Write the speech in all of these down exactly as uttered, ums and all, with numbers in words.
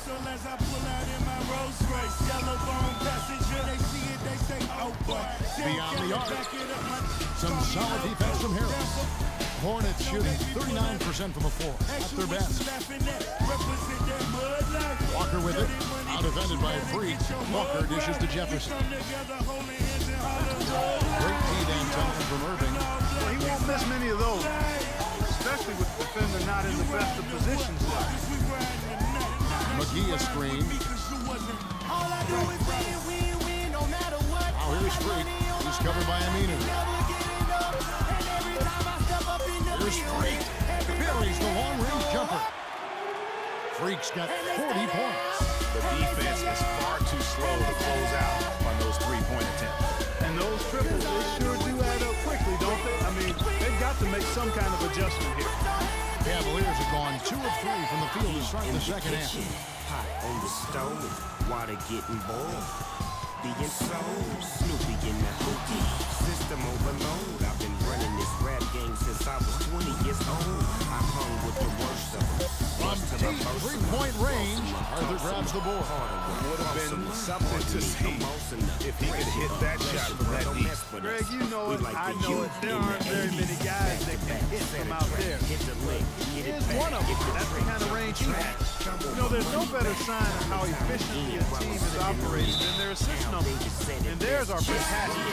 Beyond the arc. Some solid defense from Harris. Hornets shooting thirty-nine percent from the floor. At their best. Walker with it. Out defended by Freak. Walker dishes to Jefferson. Great D-down time from Irving. Well, he won't miss many of those, especially with the defender not in the best of positions there. McGee a screen. Oh, here's Freak. He's covered by Aminu. Here's Freak. Buries the long-range jumper. Freak's got forty points. The defense is far too slow to close out on those three-point attempts. And those triples, they sure do add up quickly, don't they? I mean, they've got to make some kind of adjustment here. Cavaliers have gone two of three from the field to start the second half. Hot on the stove, water getting boiled. Being sold, Snoopy in the hootie. System overload. I've been running this rap game since I was twenty years old. I hung with the worst of them. From deep three-point range, Arthur grabs the board. Would have been something to see if he could hit that shot from that deep. Greg, you know it, I know it. There aren't very many guys that can hit from out there. He is one of them. That's the kind of range he has. You know, there's no better sign of how efficiently a team is operating than their assist numbers. And theirs are fantastic.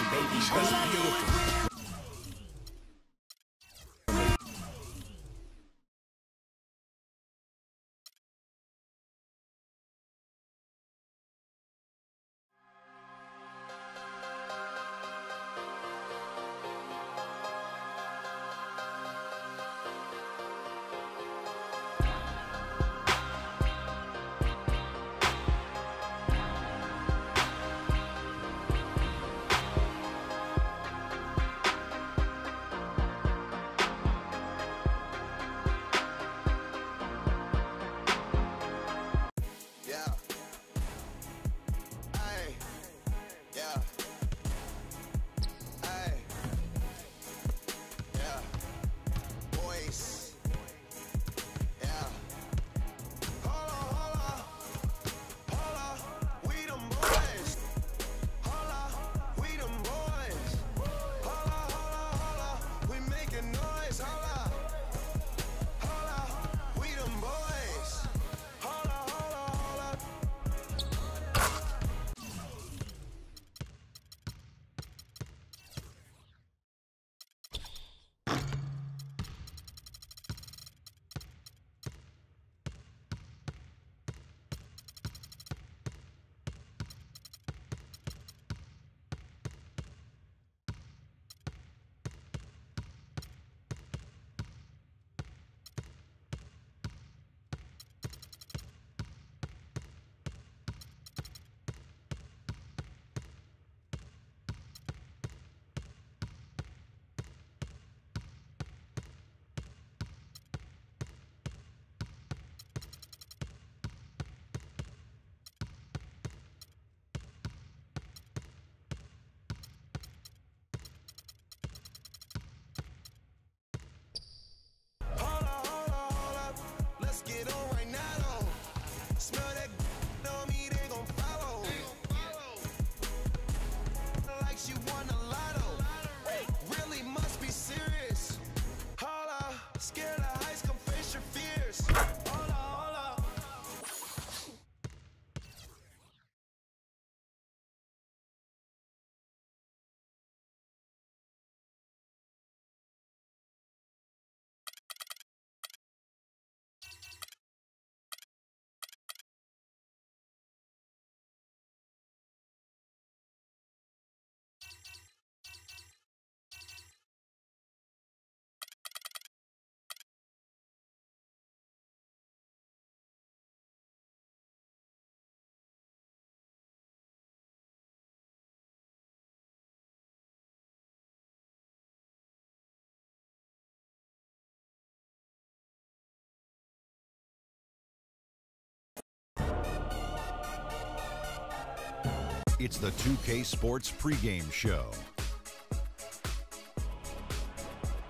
It's the two K Sports pregame show.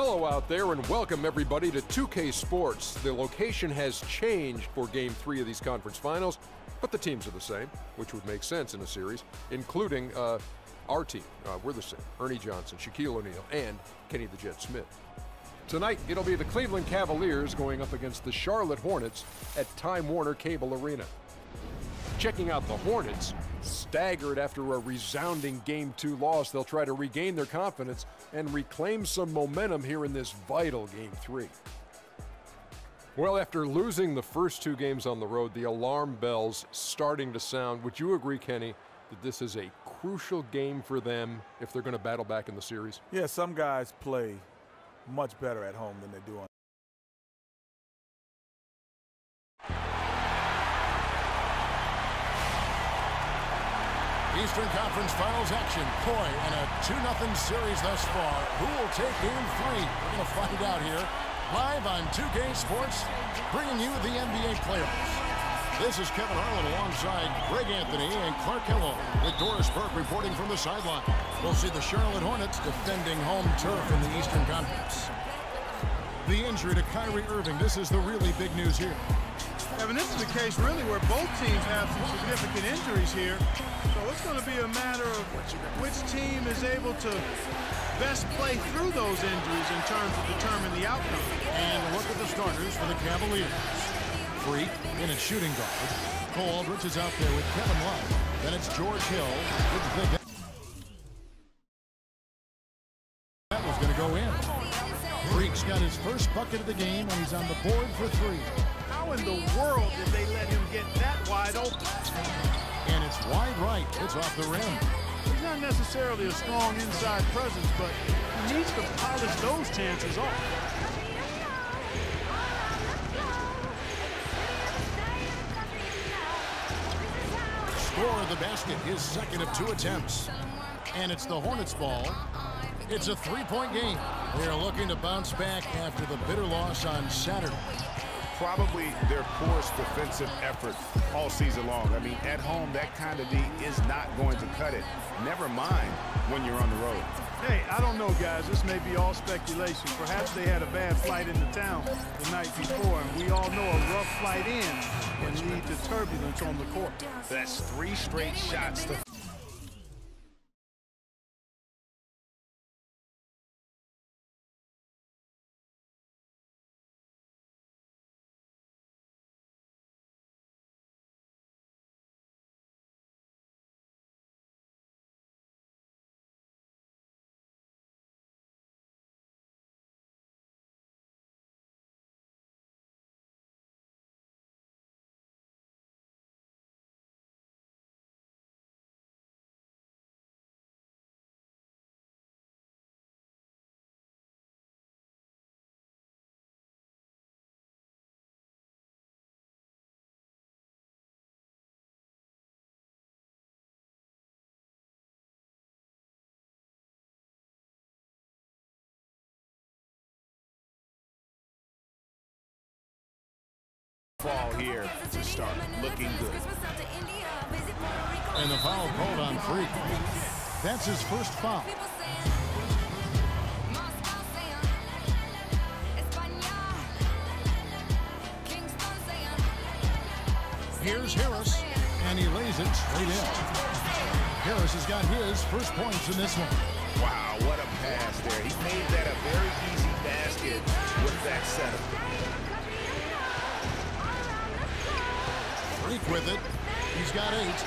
Hello out there and welcome everybody to two K Sports. The location has changed for game three of these conference finals, but the teams are the same, which would make sense in a series, including uh, our team. Uh, we're the same. Ernie Johnson, Shaquille O'Neal, and Kenny the Jet Smith. Tonight, it'll be the Cleveland Cavaliers going up against the Charlotte Hornets at Time Warner Cable Arena. Checking out the Hornets, staggered after a resounding game two loss, they'll try to regain their confidence and reclaim some momentum here in this vital game three. Well, after losing the first two games on the road, the alarm bells starting to sound. Would you agree, Kenny, that this is a crucial game for them if they're going to battle back in the series? Yeah, some guys play much better at home than they do on. Eastern Conference Finals action. Boy, and a two nothing series thus far. Who will take game three? We're going to find out here. Live on two K Sports, bringing you the N B A playoffs. This is Kevin Harlan alongside Greg Anthony and Clark Kellogg with Doris Burke reporting from the sideline. We'll see the Charlotte Hornets defending home turf in the Eastern Conference. The injury to Kyrie Irving. This is the really big news here. Kevin, this is a case really where both teams have some significant injuries here. So it's going to be a matter of which team is able to best play through those injuries in terms of determining the outcome. And look at the starters for the Cavaliers. Freak in at shooting guard. Cole Aldrich is out there with Kevin Love. Then it's George Hill with Vic. That was going to go in. Freak's got his first bucket of the game, and he's on the board for three. How in the world did they let him get that wide open? And it's wide right. It's off the rim. He's not necessarily a strong inside presence, but he needs to polish those chances off. Score of the basket, his second of two attempts. And it's the Hornets' ball. It's a three-point game. They're looking to bounce back after the bitter loss on Saturday. Probably their poorest defensive effort all season long. I mean, at home, that kind of D is not going to cut it. Never mind when you're on the road. Hey, I don't know, guys. This may be all speculation. Perhaps they had a bad flight into town the night before, and we all know a rough flight in can lead to turbulence on the court. That's three straight shots to fall here to start looking good. And the foul called on Freak. That's his first foul. Here's Harris, and he lays it straight in. Harris has got his first points in this one. Wow, what a pass there. He made that a very easy basket with that setup. Freak with it. He's got eight.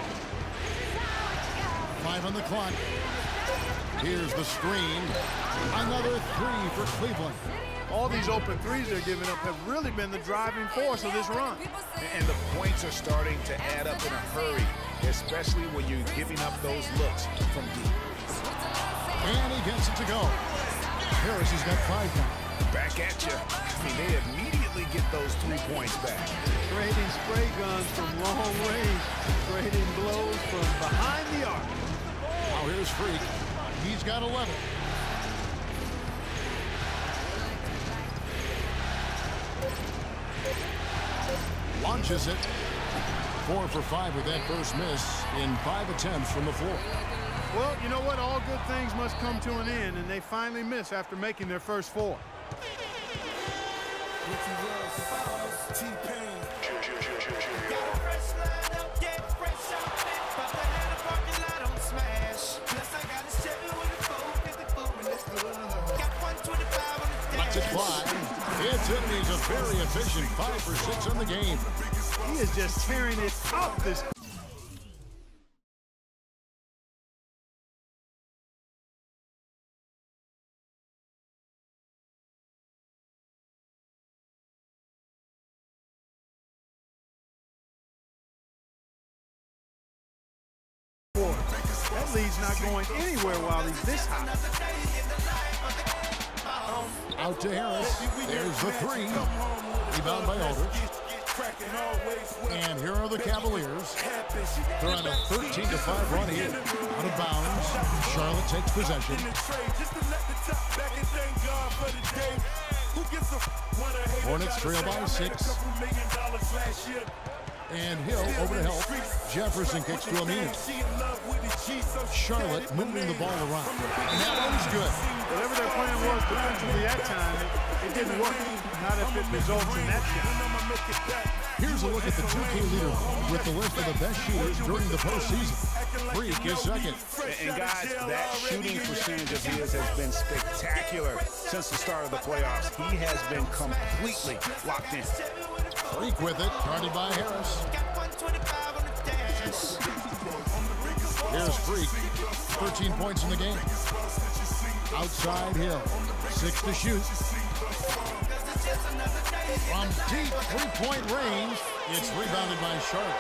Five on the clock. Here's the screen. Another three for Cleveland. All these open threes they're giving up have really been the driving force of this run. And the points are starting to add up in a hurry, especially when you're giving up those looks from deep. And he gets it to go. Harris has got five now. Back at you. I mean, they immediately get those three points back. Trading spray guns from long range. Trading blows from behind the arc. Now here's Freak. He's got eleven. Launches it. Four for five with that first miss in five attempts from the floor. Well, you know what? All good things must come to an end, and they finally miss after making their first four. Lets it fly. Anthony's a very efficient five for six in the game. He is just tearing it up this. That lead's not going anywhere while he's this hot. Out to Harris. There's the three. Rebound by Aldridge. And here are the Cavaliers. They're on a thirteen to five run here. Out of bounds. Charlotte takes possession. Hornets trail by six. And Hill over to help. Jefferson kicks to Aminu. Charlotte moving the ball around. And that one's good. Whatever their plan was defensively that time, it, it didn't work. Not if it results in that shot. Here's a look at the two K leaderboard with the list of the best shooters during the postseason. Freak is second. And guys, that shooting percentage of his has been spectacular since the start of the playoffs. He has been completely locked in. Freak with it, guarded by Harris. Here's Freak, thirteen points in the game. Outside Hill, six to shoot. From deep three-point range, it's rebounded by Charlotte.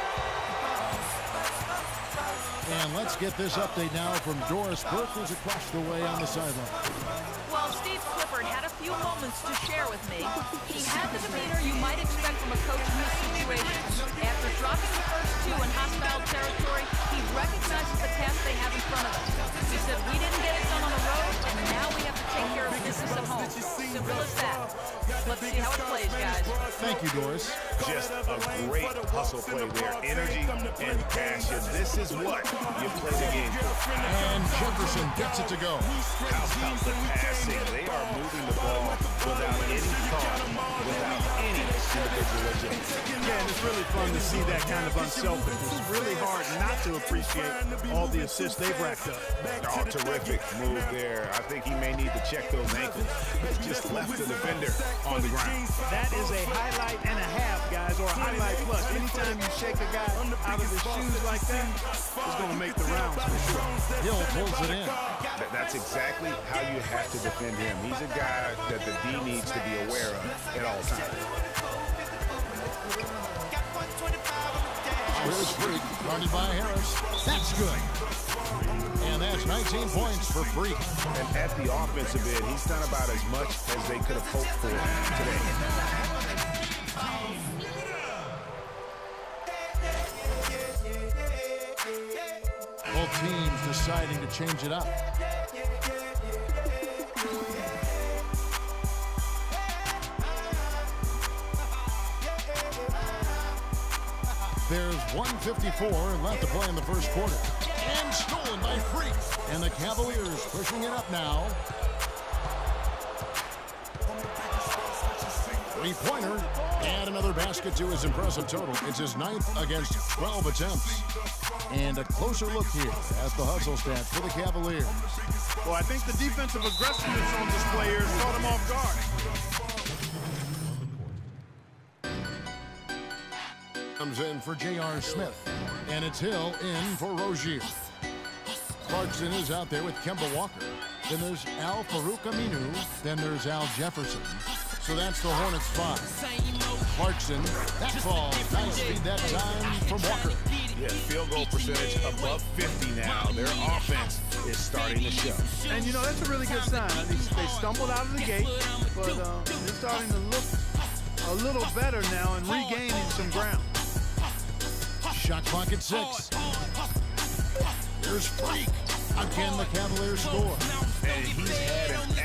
And let's get this update now from Doris Burke, who's across the way on the sideline. Well, Steve Clifford had a few moments to share with me. He had the demeanor you might expect from a coach in this situation. After dropping the first two in hostile territory, he recognizes the task they have in front of us. He said, we didn't get it done on the road, and now we have to take care of business at home. Simple as that. Let's see how it plays, guys. Thank you, Doris. Just a great hustle play there. Energy and passion. This is what you play the game for. And Jefferson gets it to go. How about the passing? They are moving the ball without any thought, without any individual agenda. Yeah, and it's really fun to see that kind of unselfishness. It's really hard not to appreciate all the assists they've racked up. Oh, terrific move there. I think he may need to check those ankles. He just left the defender on the ground. That is a highlight and a half, guys, or a highlight plus. Anytime you shake a guy out of his shoes like that, it's going to make the rounds for sure. Hill pulls it in. That's exactly how you have to defend him. He's a guy that the D needs to be aware of at all times. Here's Freak, guarded by Harris. That's good. And that's nineteen points for Freak. And at the offensive end, he's done about as much as they could have hoped for today. Both teams deciding to change it up. There's one fifty-four left to play in the first quarter. And stolen by Freak. And the Cavaliers pushing it up now. Three-pointer. And another basket to his impressive total. It's his ninth against twelve attempts. And a closer look here at the hustle stats for the Cavaliers. Well, I think the defensive aggressiveness on display here caught him off guard. Comes in for J R Smith. And it's Hill in for Rozier. Clarkson is out there with Kemba Walker. Then there's Al-Farouq Aminu. Then there's Al Jefferson. So that's the Hornets five. Clarkson, that ball, nice feed that time from Walker. Yeah, field goal percentage above fifty now. Their offense is starting to show. And, you know, that's a really good sign. I mean, they stumbled out of the gate, but uh, they're starting to look a little better now and regaining some ground. Shot clock at six. Here's Freak. Again, the Cavaliers score. And he's had an